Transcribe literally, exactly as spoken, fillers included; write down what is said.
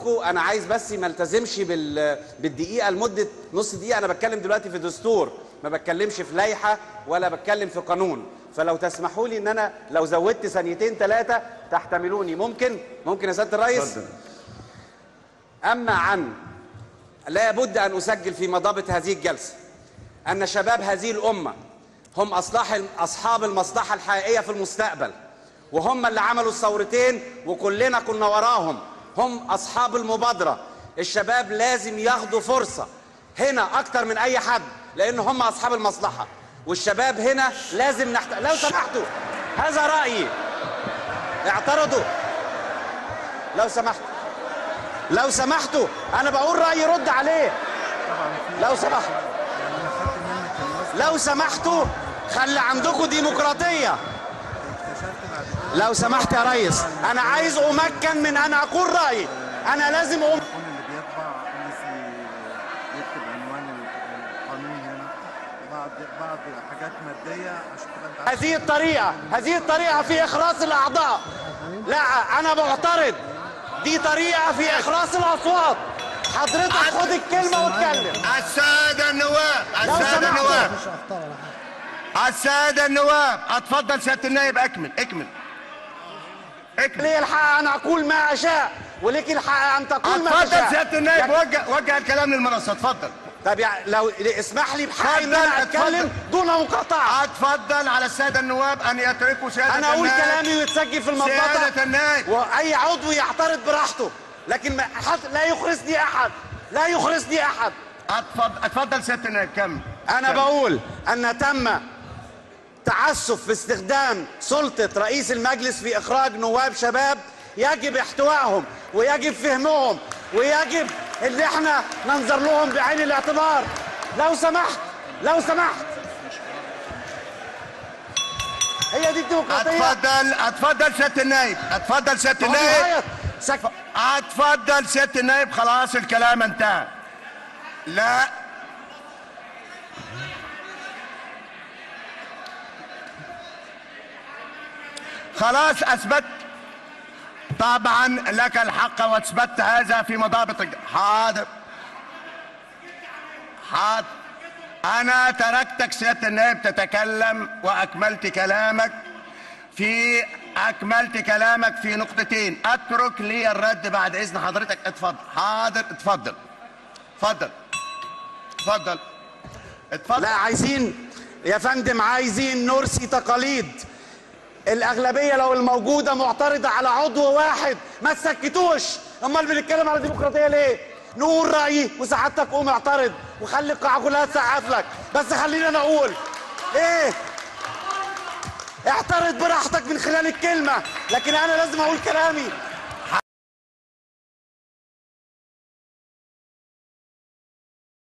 انا عايز بس ما التزمش بال... بالدقيقه لمده نص دقيقه. انا بتكلم دلوقتي في دستور، ما بتكلمش في لائحه ولا بتكلم في قانون. فلو تسمحوا لي ان انا لو زودت ثانيتين ثلاثه تحتملوني. ممكن ممكن يا سياده الرئيس؟ اتفضل. اما عن لابد ان اسجل في مضابط هذه الجلسه ان شباب هذه الامه هم اصلاح اصحاب المصلحه الحقيقيه في المستقبل، وهم اللي عملوا الثورتين وكلنا كنا وراهم. هم اصحاب المبادره. الشباب لازم ياخدوا فرصه هنا اكتر من اي حد، لان هم اصحاب المصلحه. والشباب هنا لازم نحت... لو سمحتوا، هذا رايي. اعترضوا لو سمحتوا، لو سمحتوا انا بقول رايي رد عليه. لو سمحتوا لو سمحتوا خلي عندكم ديمقراطيه. لو سمحت يا ريس، انا عايز امكن من ان اقول رايي. انا لازم أم... اللي بيطبع نسي يكتب عنوان القانون هنا بعض بعض حاجات ماديه عشان تبقى هذه الطريقه هذه الطريقه في اخراس الاعضاء. لا انا معترض. دي طريقه في اخراس الاصوات. حضرتك خد الكلمه واتكلم. الساده النواب الساده النواب الساده النواب اتفضل سياده النائب. اكمل اكمل اكمل. لي الحق ان اقول ما اشاء ولك الحق ان تقول ما تشاء. اتفضل سياده النائب. وجه وجه الكلام للمنصه. اتفضل. طب يعني لو اسمح لي بحقي ان انا اتكلم دون مقاطعه. اتفضل على الساده النواب ان يتركوا سياده انا اقول النائب. كلامي ويتسجل في المنطقه. سياده النائب واي عضو يعترض براحته، لكن ما حد لا يخرسني احد، لا يخرسني احد. اتفضل اتفضل سياده النائب. كمل. انا كمل. بقول ان تم تعسف في استخدام سلطه رئيس المجلس في اخراج نواب شباب يجب احتوائهم ويجب فهمهم ويجب ان احنا ننظر لهم بعين الاعتبار. لو سمحت لو سمحت هي دي الديمقراطيه. اتفضل اتفضل سياده النائب. اتفضل سياده النائب. سك... اتفضل سياده النائب. خلاص الكلام انتهى. لا خلاص اثبت. طبعا لك الحق واثبت هذا في مضابط. حاضر حاضر. انا تركتك سياده النائب تتكلم واكملت كلامك في اكملت كلامك في نقطتين. اترك لي الرد بعد اذن حضرتك. اتفضل. حاضر. اتفضل اتفضل اتفضل اتفضل. لا عايزين يا فندم، عايزين نرسي تقاليد. الأغلبية لو الموجودة معترضة على عضو واحد ما تسكتوش. امال بنتكلم على ديمقراطية ليه؟ نقول رأيي وسعادتك قوم اعترض وخلي القاعة كلها تسقف لك، بس خلينا انا اقول ايه؟ اعترض براحتك من خلال الكلمة، لكن انا لازم اقول كلامي.